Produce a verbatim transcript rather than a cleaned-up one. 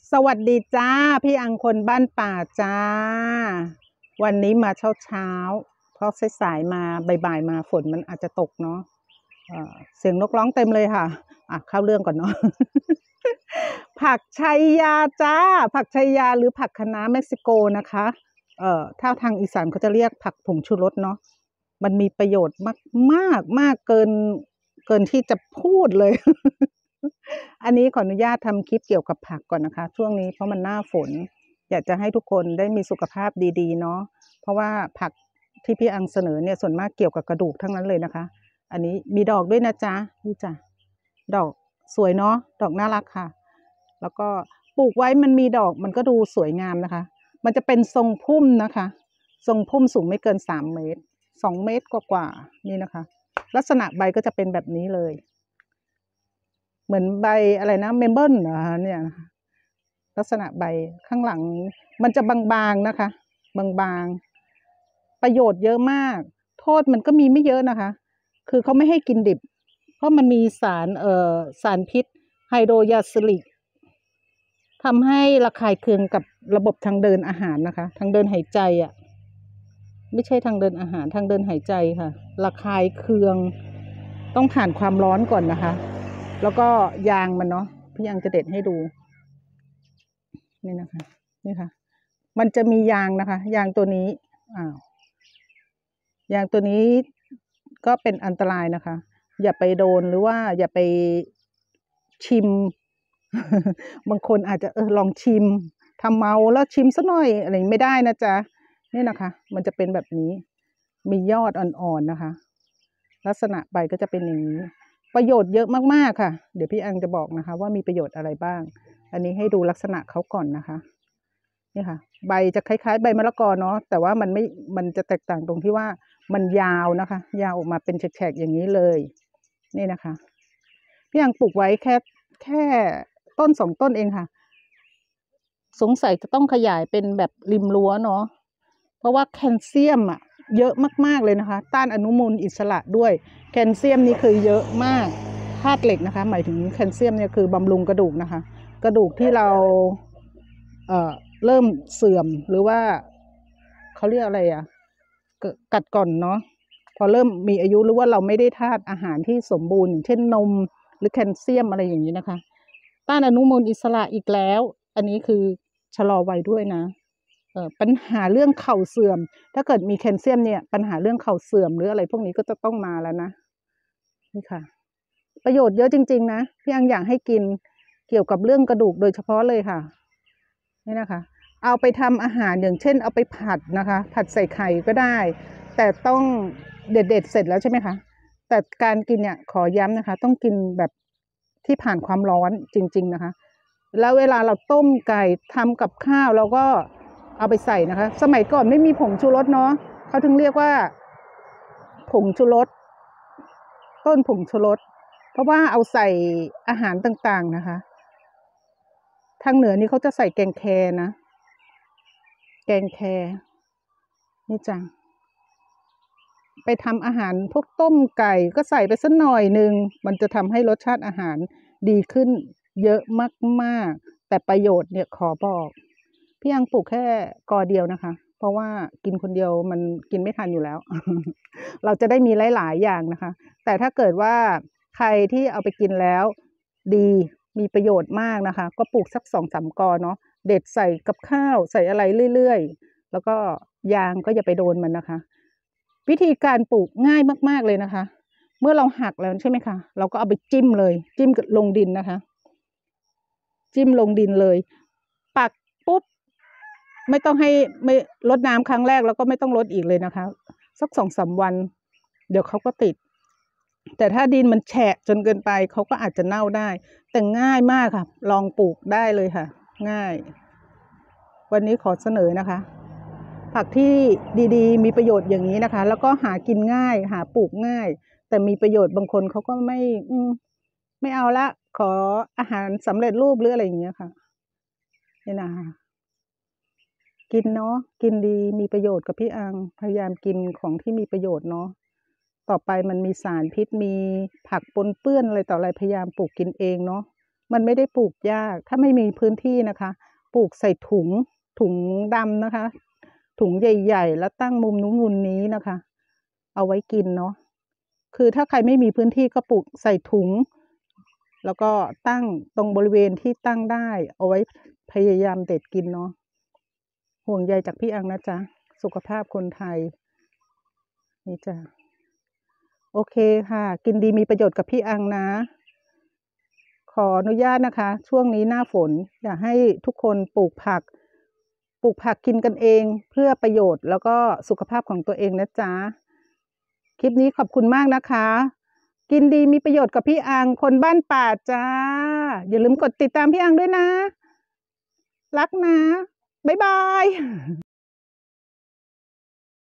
สวัสดีจ้าพี่อังคนบ้านป่าจ้าวันนี้มาเช้าเช้าเพราะสายๆมาบ่ายๆมาฝนมันอาจจะตกเนาะเอ่อเสียงนกร้องเต็มเลยค่ะอ่ะเข้าเรื่องก่อนเนาะ ผักชัยยาจ้าผักชัยยาหรือผักคะน้าเม็กซิโกนะคะเอ่อถ้าทางอีสานเขาจะเรียกผักผงชูรสเนาะมันมีประโยชน์มากมากมากเกินเกินที่จะพูดเลย อันนี้ขออนุญาตทำคลิปเกี่ยวกับผักก่อนนะคะช่วงนี้เพราะมันหน้าฝนอยากจะให้ทุกคนได้มีสุขภาพดีๆเนาะเพราะว่าผักที่พี่อังเสนอเนี่ยส่วนมากเกี่ยวกับกระดูกทั้งนั้นเลยนะคะ อันนี้มีดอกด้วยนะจ๊ะนี่จ้ะดอกสวยเนาะดอกน่ารักค่ะ แล้วก็ปลูกไว้มันมีดอกมันก็ดูสวยงามนะคะ มันจะเป็นทรงพุ่มนะคะ ทรงพุ่มสูงไม่เกินสามเมตรสองเมตรกว่าๆนี่นะคะ ลักษณะใบก็จะเป็นแบบนี้เลย เหมือนใบอะไรนะเมมเบิลเหรอคะเนี่ยนะคะลักษณะใบข้างหลังมันจะบางๆนะคะ บางๆประโยชน์เยอะมาก โทษมันก็มีไม่เยอะนะคะ คือเขาไม่ให้กินดิบ เพราะมันมีสารเอ่อสารพิษไฮโดรยาซิลิกทำให้ระคายเคืองกับระบบทางเดินอาหารนะคะ ทางเดินหายใจอ่ะไม่ใช่ทางเดินอาหารทางเดินหายใจค่ะระคายเคืองต้องผ่านความร้อนก่อนนะคะ แล้วก็ยางมันเนาะพี่ยังจะเด็ดให้ดูนี่นะคะนี่ค่ะมันจะมียางนะคะ ยางตัวนี้อ้าวยางตัวนี้ก็เป็นอันตรายนะคะ อย่าไปโดนหรือว่าอย่าไปชิม บางคนอาจจะเออลองชิมทำเมาแล้วชิมซะหน่อยอะไรไม่ได้นะจ๊ะนี่นะคะ มันจะเป็นแบบนี้ มียอดอ่อนๆนะคะ ลักษณะใบก็จะเป็นอย่างนี้ ประโยชน์เยอะมากๆค่ะเดี๋ยวพี่อังจะบอกนะคะ ว่ามีประโยชน์อะไรบ้าง อันนี้ให้ดูลักษณะเขาก่อนนะคะนี่ค่ะ ใบจะคล้ายๆใบมะละกอเนาะแต่ว่ามันไม่มันจะแตกต่างตรงที่ว่ามันยาวนะคะ ยาวออกมาเป็นแฉกๆอย่างนี้เลย นี่นะคะพี่อังปลูกไว้แค่แค่ต้นสองต้นเองค่ะ สงสัยจะต้องขยายเป็นแบบริมรั้วเนาะเพราะว่าแคลเซียมอ่ะเยอะมากๆเลยนะคะ ต้านอนุมูลอิสระด้วยแคลเซียมนี่คือเยอะมากธาตุเหล็กนะคะ หมายถึงแคลเซียมเนี่ยคือบำรุงกระดูกนะคะ กระดูกที่เราเอ่อเริ่มเสื่อมหรือว่าเขาเรียกอะไรอ่ะกัดก่อนเนาะพอเริ่มมีอายุหรือว่าเราไม่ได้ธาตุอาหารที่สมบูรณ์อย่างเช่นนมหรือแคลเซียมอะไรอย่างนี้นะคะ ต้านอนุมูลอิสระอีกแล้ว อันนี้คือชะลอวัยด้วยนะเอ่อปัญหาเรื่องเข่าเสื่อม ถ้าเกิดมีแคลเซียมเนี่ยปัญหาเรื่องเข่าเสื่อมหรืออะไรพวกนี้ก็จะต้องมาแล้วนะนี่ค่ะ ประโยชน์เยอะจริงๆนะพี่อังอยากให้กินเกี่ยวกับเรื่องกระดูกโดยเฉพาะเลยค่ะนี่นะคะเอาไปทำอาหารอย่างเช่นเอาไปผัดนะคะ ผัดใส่ไข่ก็ได้ แต่ต้องเด็ดๆเสร็จแล้วใช่ไหมคะแต่การกินเนี่ยขอย้ำนะคะ ต้องกินแบบที่ผ่านความร้อนจริงๆนะคะแล้วเวลาเราต้มไก่ทำกับข้าวเราก็เอาไปใส่นะคะ สมัยก่อนไม่มีผงชูรสเนาะเขาถึงเรียกว่าผงชูรสต้นผงชูรสเพราะว่าเอาใส่อาหารต่างๆนะคะทางเหนือนี่เขาจะใส่แกงแคนะแกงแคนี่จ้ะไปทำอาหารพวกต้มไก่ก็ใส่ไปสักหน่อยหนึ่งมันจะทำให้รสชาติอาหารดีขึ้นเยอะมากๆแต่ประโยชน์เนี่ยขอบอกพี่ยังปลูกแค่กอเดียวนะคะเพราะว่ากินคนเดียวมันกินไม่ทันอยู่แล้ว เราจะได้มีหลายๆอย่างนะคะแต่ถ้าเกิดว่าใครที่เอาไปกินแล้วดีมีประโยชน์มากนะคะก็ปลูกสักสองสามกอเนาะเด็ดใส่กับข้าวใส่อะไรเรื่อยๆแล้วก็ยางก็อย่าไปโดนมันนะคะวิธีการปลูกง่ายมากๆเลยนะคะเมื่อเราหักแล้วใช่ไหมคะเราก็เอาไปจิ้มเลยจิ้มลงดินนะคะจิ้มลงดินเลยปักปุ๊บไม่ต้องให้ไม่รดน้ำครั้งแรกแล้วก็ไม่ต้องรดอีกเลยนะคะสักสองสามวันเดี๋ยวเขาก็ติดแต่ถ้าดินมันแฉะจนเกินไปเขาก็อาจจะเน่าได้แต่ง่ายมากค่ะลองปลูกได้เลยค่ะง่ายวันนี้ขอเสนอนะคะผักที่ดีๆมีประโยชน์อย่างนี้นะคะแล้วก็หากินง่ายหาปลูกง่ายแต่มีประโยชน์บางคนเขาก็ไม่อืมไม่เอาละขออาหารสำเร็จรูปหรืออะไรอย่างเงี้ยค่ะนี่นะคะกินเนาะกินดีมีประโยชน์กับพี่อังพยายามกินของที่มีประโยชน์เนาะต่อไปมันมีสารพิษมีผักปนเปื้อนอะไรต่ออะไรพยายามปลูกกินเองเนาะมันไม่ได้ปลูกยาก ถ้าไม่มีพื้นที่นะคะ ปลูกใส่ถุง ถุงดำนะคะ ถุงใหญ่ๆ แล้วตั้งมุมนู้นมุมนี้นะคะ เอาไว้กินเนาะ คือถ้าใครไม่มีพื้นที่ก็ปลูกใส่ถุง แล้วก็ตั้งตรงบริเวณที่ตั้งได้ เอาไว้พยายามเด็ดกินเนาะ ห่วงใยจากพี่อังนะจ๊ะ สุขภาพคนไทย นี่จ้ะ โอเคค่ะ กินดีมีประโยชน์กับพี่อังนะ ขออนุญาตนะคะ ช่วงนี้หน้าฝน อยากให้ทุกคนปลูกผัก ปลูกผักกินกันเองเพื่อประโยชน์แล้วก็สุขภาพของตัวเองนะจ๊ะ คลิปนี้ขอบคุณมากนะคะ กินดีมีประโยชน์กับพี่อัง คนบ้านป่าจ้า อย่าลืมกดติดตามพี่อังด้วยนะ รักนะ บ๊ายบาย